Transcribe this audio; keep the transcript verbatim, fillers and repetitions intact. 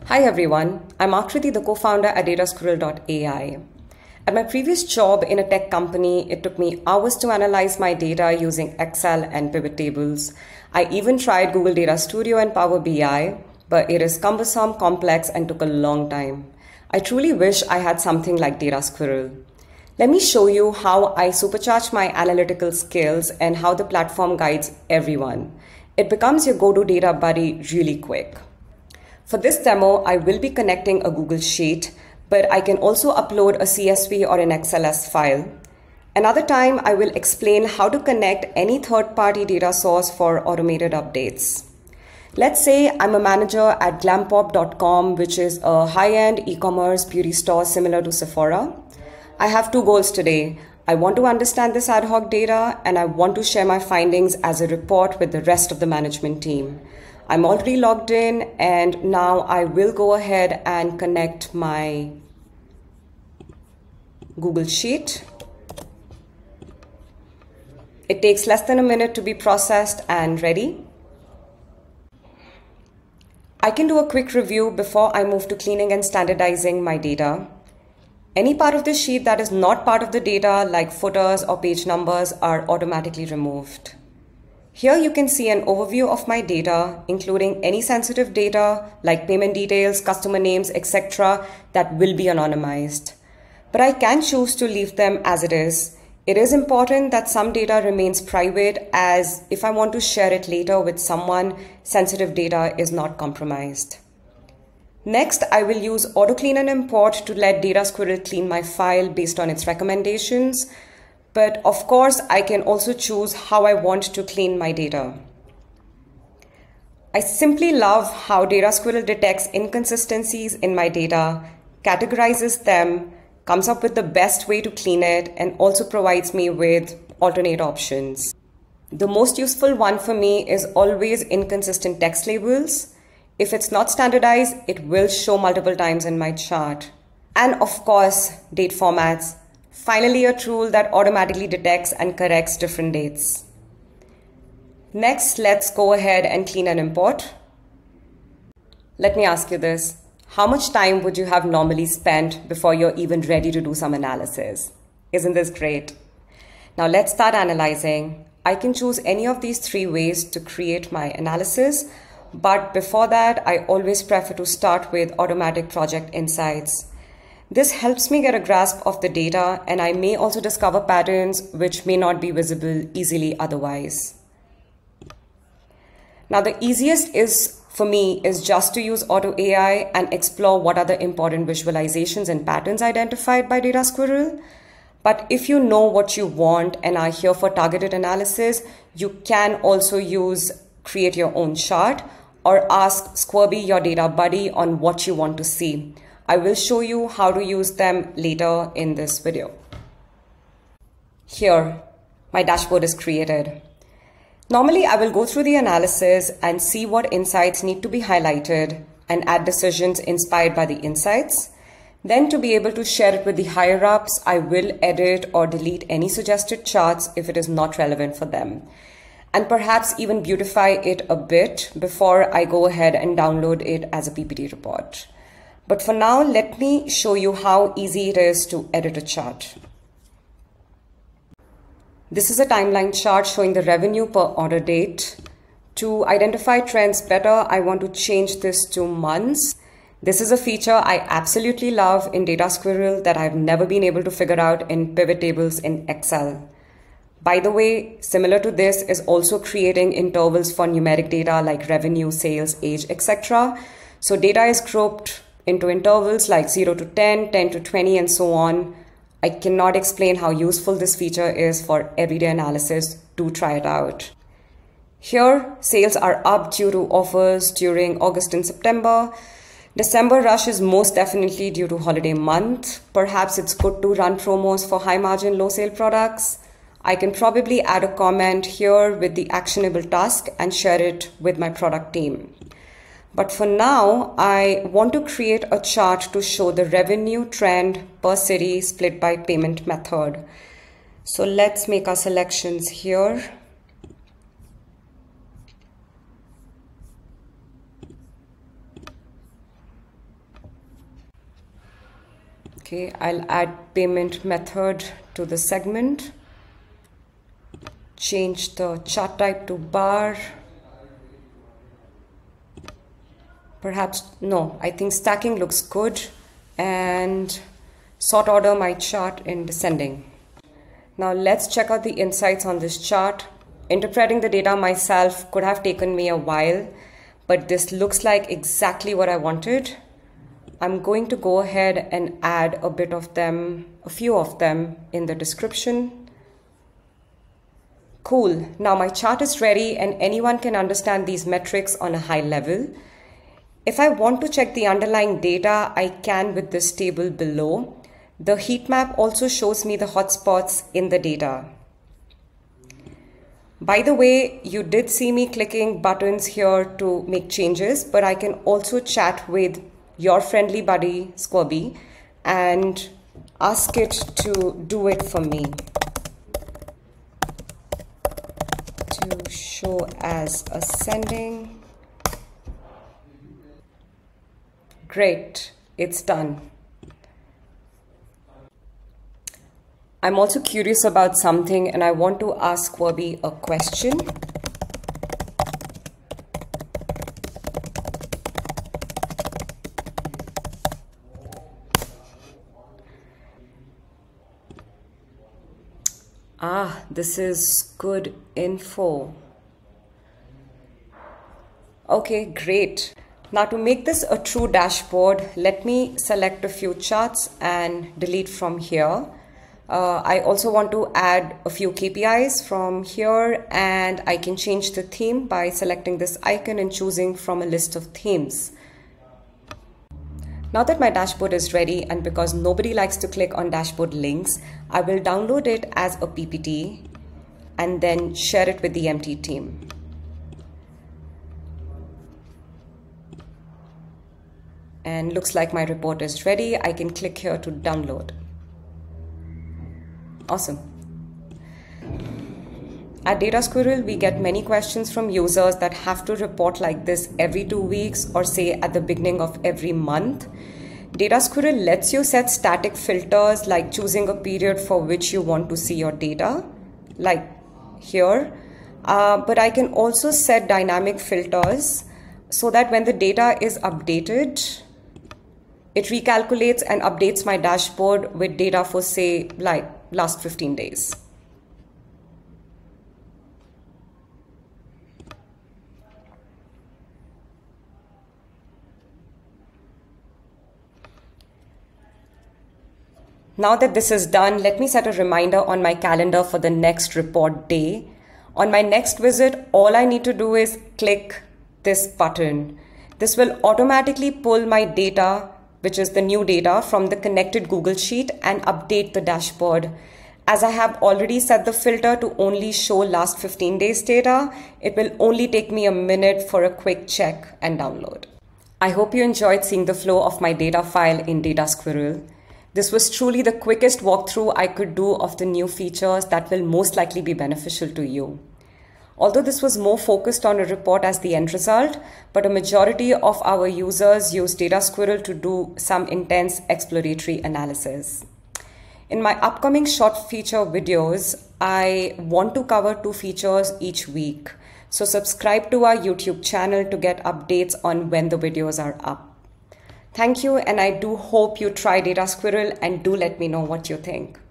Hi everyone, I'm Akriti, the co-founder at DataSquirrel dot A I. At my previous job in a tech company, it took me hours to analyze my data using Excel and pivot tables. I even tried Google Data Studio and Power B I, but it is cumbersome, complex, and took a long time. I truly wish I had something like DataSquirrel. Let me show you how I supercharge my analytical skills and how the platform guides everyone. It becomes your go-to data buddy really quick. For this demo, I will be connecting a Google Sheet, but I can also upload a C S V or an X L S file. Another time, I will explain how to connect any third-party data source for automated updates. Let's say I'm a manager at glam pop dot com, which is a high-end e-commerce beauty store similar to Sephora. I have two goals today. I want to understand this ad hoc data, and I want to share my findings as a report with the rest of the management team. I'm already logged in, and now I will go ahead and connect my Google Sheet. It takes less than a minute to be processed and ready. I can do a quick review before I move to cleaning and standardizing my data. Any part of the sheet that is not part of the data, like footers or page numbers, are automatically removed. Here you can see an overview of my data, including any sensitive data like payment details, customer names, et cetera that will be anonymized. But I can choose to leave them as it is. It is important that some data remains private, as if I want to share it later with someone, sensitive data is not compromised. Next, I will use auto clean and import to let DataSquirrel clean my file based on its recommendations. But of course, I can also choose how I want to clean my data. I simply love how DataSquirrel detects inconsistencies in my data, categorizes them, comes up with the best way to clean it, and also provides me with alternate options. The most useful one for me is always inconsistent text labels. If it's not standardized, it will show multiple times in my chart. And of course, date formats. Finally, a tool that automatically detects and corrects different dates. Next, let's go ahead and clean and import. Let me ask you this. How much time would you have normally spent before you're even ready to do some analysis? Isn't this great? Now let's start analyzing. I can choose any of these three ways to create my analysis, but before that, I always prefer to start with automatic project insights. This helps me get a grasp of the data, and I may also discover patterns which may not be visible easily otherwise. Now, the easiest is for me is just to use Auto A I and explore what are the important visualizations and patterns identified by DataSquirrel. But if you know what you want and are here for targeted analysis, you can also use create your own chart or ask Squirby, your data buddy, on what you want to see. I will show you how to use them later in this video. Here, my dashboard is created. Normally, I will go through the analysis and see what insights need to be highlighted and add decisions inspired by the insights. Then, to be able to share it with the higher-ups, I will edit or delete any suggested charts if it is not relevant for them, and perhaps even beautify it a bit before I go ahead and download it as a P P T report. But for now, let me show you how easy it is to edit a chart. This is a timeline chart showing the revenue per order date. To identify trends better, I want to change this to months. This is a feature I absolutely love in DataSquirrel that I've never been able to figure out in pivot tables in Excel. By the way, similar to this is also creating intervals for numeric data like revenue, sales, age, et cetera. So data is grouped into intervals like zero to ten, ten to twenty, and so on. I cannot explain how useful this feature is for everyday analysis. Do try it out. Here, sales are up due to offers during August and September. December rush is most definitely due to holiday month. Perhaps it's good to run promos for high margin, low sale products. I can probably add a comment here with the actionable task and share it with my product team. But for now, I want to create a chart to show the revenue trend per city split by payment method. So let's make our selections here. Okay, I'll add payment method to the segment. Change the chart type to bar. Perhaps, no, I think stacking looks good. And sort order my chart in descending. Now let's check out the insights on this chart. Interpreting the data myself could have taken me a while, but this looks like exactly what I wanted. I'm going to go ahead and add a bit of them, a few of them in the description. Cool. Now my chart is ready and anyone can understand these metrics on a high level. If I want to check the underlying data, I can with this table below. The heat map also shows me the hotspots in the data. By the way, you did see me clicking buttons here to make changes, but I can also chat with your friendly buddy, Squirby, and ask it to do it for me. To show as ascending. Great, it's done. I'm also curious about something and I want to ask Squirby a question. Ah, this is good info. Okay, great. Now to make this a true dashboard, let me select a few charts and delete from here. Uh, I also want to add a few K P Is from here, and I can change the theme by selecting this icon and choosing from a list of themes. Now that my dashboard is ready, and because nobody likes to click on dashboard links, I will download it as a P P T and then share it with the empty team. And looks like my report is ready. I can click here to download. Awesome. At DataSquirrel, we get many questions from users that have to report like this every two weeks or say at the beginning of every month. DataSquirrel lets you set static filters like choosing a period for which you want to see your data, like here. Uh, but I can also set dynamic filters so that when the data is updated, it recalculates and updates my dashboard with data for, say, like last fifteen days. Now that this is done, let me set a reminder on my calendar for the next report day. On my next visit, all I need to do is click this button. This will automatically pull my data, which is the new data, from the connected Google Sheet and update the dashboard. As I have already set the filter to only show last fifteen days data, it will only take me a minute for a quick check and download. I hope you enjoyed seeing the flow of my data file in DataSquirrel. This was truly the quickest walkthrough I could do of the new features that will most likely be beneficial to you. Although this was more focused on a report as the end result, but a majority of our users use DataSquirrel to do some intense exploratory analysis. In my upcoming short feature videos, I want to cover two features each week. So subscribe to our YouTube channel to get updates on when the videos are up. Thank you, and I do hope you try DataSquirrel and do let me know what you think.